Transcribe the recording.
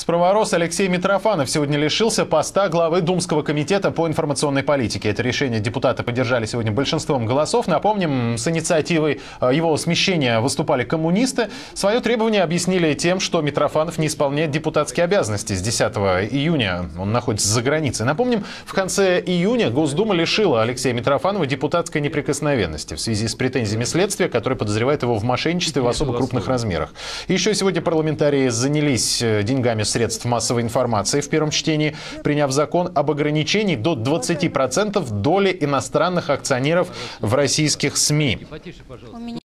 Справорос Алексей Митрофанов сегодня лишился поста главы Думского комитета по информационной политике. Это решение депутаты поддержали сегодня большинством голосов. Напомним, с инициативой его смещения выступали коммунисты. Свое требование объяснили тем, что Митрофанов не исполняет депутатские обязанности. С 10 июня он находится за границей. Напомним, в конце июня Госдума лишила Алексея Митрофанова депутатской неприкосновенности в связи с претензиями следствия, которое подозревает его в мошенничестве в особо крупных размерах. Еще сегодня парламентарии занялись деньгами средств массовой информации в первом чтении, приняв закон об ограничении до 20% доли иностранных акционеров в российских СМИ.